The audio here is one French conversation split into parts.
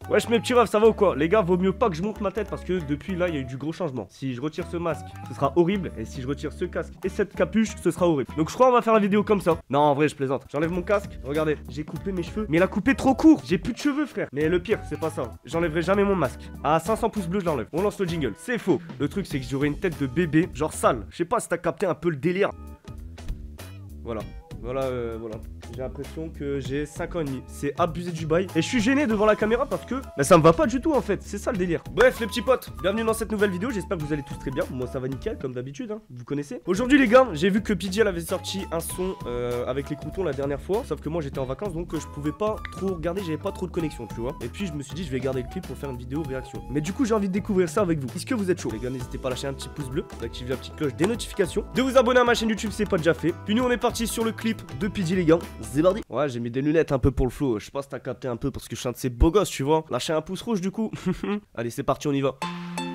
Wesh mes petits refs, ça va ou quoi? Les gars, vaut mieux pas que je monte ma tête parce que depuis là, il y a eu du gros changement. Si je retire ce masque, ce sera horrible. Et si je retire ce casque et cette capuche, ce sera horrible. Donc je crois on va faire la vidéo comme ça. Non, en vrai, je plaisante. J'enlève mon casque. Regardez, j'ai coupé mes cheveux. Mais il a coupé trop court. J'ai plus de cheveux, frère. Mais le pire, c'est pas ça. J'enlèverai jamais mon masque. À 500 pouces bleus, je l'enlève. On lance le jingle. C'est faux. Le truc, c'est que j'aurai une tête de bébé, genre sale. Je sais pas si t'as capté un peu le délire. Voilà. Voilà. J'ai l'impression que j'ai 5 ans et demi. C'est abusé du bail. Et je suis gêné devant la caméra parce que ça me va pas du tout en fait. C'est ça le délire. Bref les petits potes, bienvenue dans cette nouvelle vidéo. J'espère que vous allez tous très bien. Moi ça va nickel comme d'habitude hein. Vous connaissez. Aujourd'hui les gars, j'ai vu que PJ avait sorti un son avec les croutons la dernière fois. Sauf que moi j'étais en vacances donc je pouvais pas trop regarder. J'avais pas trop de connexion tu vois. Et puis je me suis dit je vais garder le clip pour faire une vidéo réaction. Mais du coup j'ai envie de découvrir ça avec vous. Est-ce que vous êtes chaud les gars? N'hésitez pas à lâcher un petit pouce bleu, d'activer la petite cloche des notifications, de vous abonner à ma chaîne YouTube c'est pas déjà fait. Puis nous on est parti sur le clip de PJ les gars. C'est parti. Ouais j'ai mis des lunettes un peu pour le flow. Je sais pas si t'as capté un peu parce que je suis un de ces beaux gosses, tu vois. Lâchez un pouce rouge du coup. Allez, c'est parti, on y va.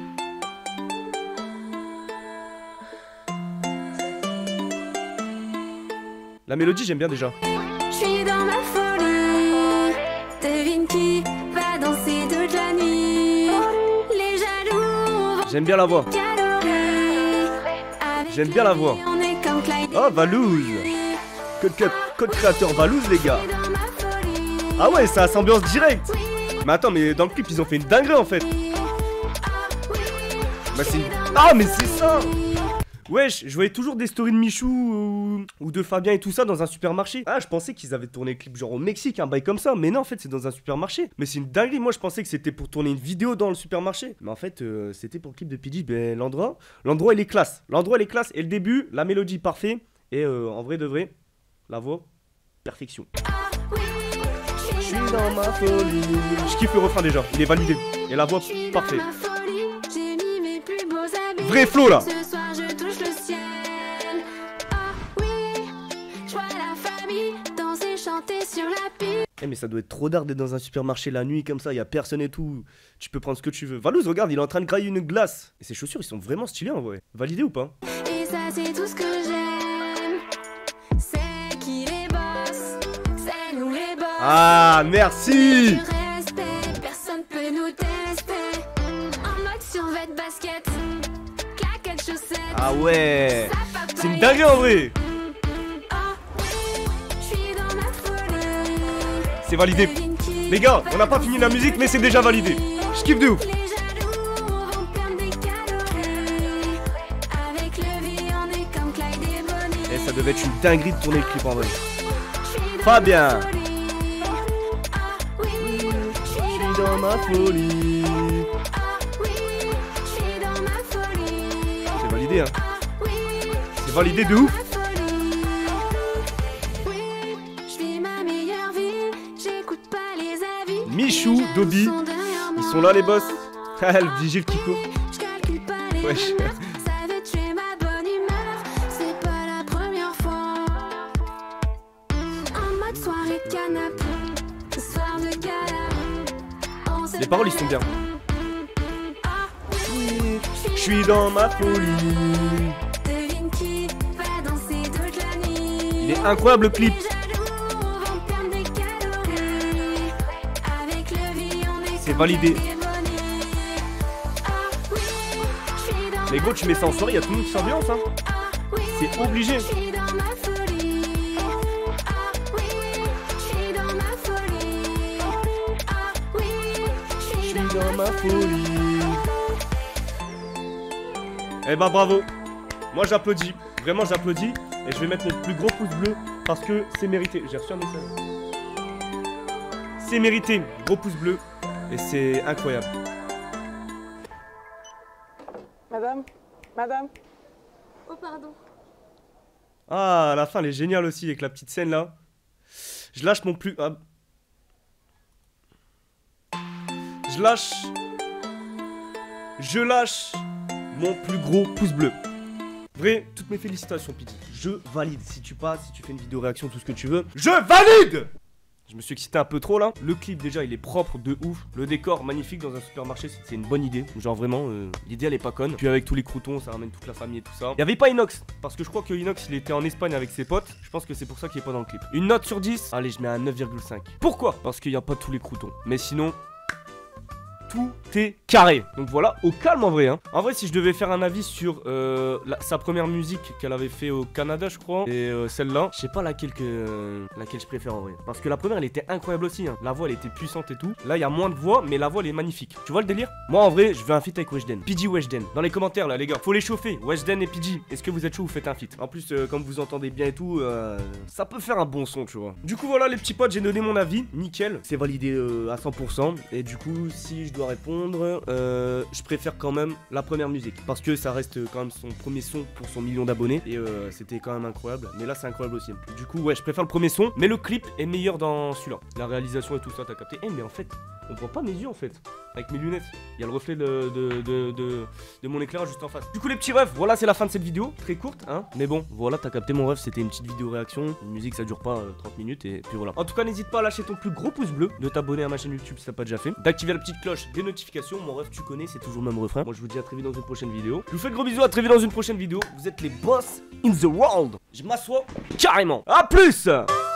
La mélodie, j'aime bien déjà. Je suis dans ma folie. Devine qui va danser toute la nuit. Les jaloux. J'aime bien la voix. J'aime bien la voix. Oh, Valouz. Code créateur Valouz, les gars. Ah ouais, ça a cette ambiance directe. Mais attends, mais dans le clip, ils ont fait une dinguerie en fait. Bah c'est... Ah mais c'est ça. Wesh, je voyais toujours des stories de Michou ou de Fabien et tout ça dans un supermarché. Ah, je pensais qu'ils avaient tourné le clip genre au Mexique, un bail comme ça. Mais non, en fait, c'est dans un supermarché. Mais c'est une dinguerie. Moi, je pensais que c'était pour tourner une vidéo dans le supermarché. Mais en fait, c'était pour le clip de PJ. Ben, l'endroit, il est classe. L'endroit, il est classe. Et le début, la mélodie, parfait. Et en vrai de vrai, la voix, perfection. Je suis dans ma folie. Je kiffe le refrain déjà. Il est validé. Et la voix, parfait. Vrai flow là. Eh mais ça doit être trop d'art d'être dans un supermarché la nuit comme ça, y a personne et tout. Tu peux prendre ce que tu veux. Valouz, regarde, il est en train de grailler une glace. Et ses chaussures, ils sont vraiment stylés en vrai. Validé ou pas? Et ça c'est tout ce que j'aime. C'est qui les boss, c'est nous les boss. Ah merci. Personne peut nous tester. En mode survêt basket, claquettes chaussettes. Ah ouais. C'est une dinguerie en vrai. C'est validé. Les gars, on n'a pas fini la musique mais c'est déjà validé. Je kiffe de ouf. Et ça devait être une dinguerie de tourner le clip en vrai. Fabien. Je suis dans ma folie. C'est validé hein. C'est validé de ouf. Michou, Dobby, ils sont là les boss. Ah le vigile qui court. Wesh. Les paroles ils sont bien. Je suis dans ma folie. Il est incroyable le clip. C'est validé. Mais gros, tu mets ça en soirée, il y a tout le monde qui s'ambiance hein. C'est obligé. Je suis dans ma folie. Eh bah bravo. Moi j'applaudis. Vraiment j'applaudis. Et je vais mettre mon plus gros pouce bleu parce que c'est mérité. J'ai reçu un message. C'est mérité. Gros pouce bleu. Et c'est incroyable. Madame, madame. Oh pardon. Ah, à la fin, elle est géniale aussi avec la petite scène là. Je lâche mon plus... Ah. Je lâche mon plus gros pouce bleu. Vrai, toutes mes félicitations, Pity. Je valide. Si tu passes, si tu fais une vidéo réaction, tout ce que tu veux, je valide! Je me suis excité un peu trop là. Le clip déjà il est propre de ouf. Le décor magnifique dans un supermarché, c'est une bonne idée. Genre vraiment, l'idée elle est pas conne. Puis avec tous les croutons, ça ramène toute la famille et tout ça. Il y avait pas Inox, parce que je crois que Inox il était en Espagne avec ses potes. Je pense que c'est pour ça qu'il est pas dans le clip. Une note sur 10, allez je mets un 9,5. Pourquoi? Parce qu'il n'y a pas tous les croutons. Mais sinon, tout est carré. Donc voilà, au calme en vrai, hein. En vrai, si je devais faire un avis sur sa première musique qu'elle avait fait au Canada, je crois, et celle-là, je sais pas laquelle je préfère en vrai. Parce que la première, elle était incroyable aussi, hein. La voix, elle était puissante et tout. Là, il y a moins de voix, mais la voix, elle est magnifique. Tu vois le délire? Moi, en vrai, je veux un feat avec Weshden. PG Weshden. Dans les commentaires, là, les gars, faut les chauffer. Weshden et PG. Est-ce que vous êtes chaud, vous faites un feat? En plus, comme vous entendez bien et tout, ça peut faire un bon son, tu vois. Du coup, voilà, les petits potes, j'ai donné mon avis. Nickel. C'est validé à 100%. Et du coup, si je dois répondre, je préfère quand même la première musique. Parce que ça reste quand même son premier son pour son million d'abonnés. Et c'était quand même incroyable. Mais là, c'est incroyable aussi. Du coup, ouais, je préfère le premier son. Mais le clip est meilleur dans celui-là. La réalisation et tout ça, t'as capté. Eh, mais en fait, on voit pas mes yeux en fait. Avec mes lunettes. Il y a le reflet de mon éclairage juste en face. Du coup, les petits refs, voilà, c'est la fin de cette vidéo. Très courte, hein. Mais bon, voilà, t'as capté mon ref. C'était une petite vidéo réaction. Une musique, ça dure pas 30 minutes. Et puis voilà. En tout cas, n'hésite pas à lâcher ton plus gros pouce bleu. De t'abonner à ma chaîne YouTube si t'as pas déjà fait. D'activer la petite cloche des notifications. Mon ref, tu connais, c'est toujours le même refrain. Moi, je vous dis à très vite dans une prochaine vidéo. Je vous fais de gros bisous, à très vite dans une prochaine vidéo. Vous êtes les boss in the world. Je m'assois carrément. A plus!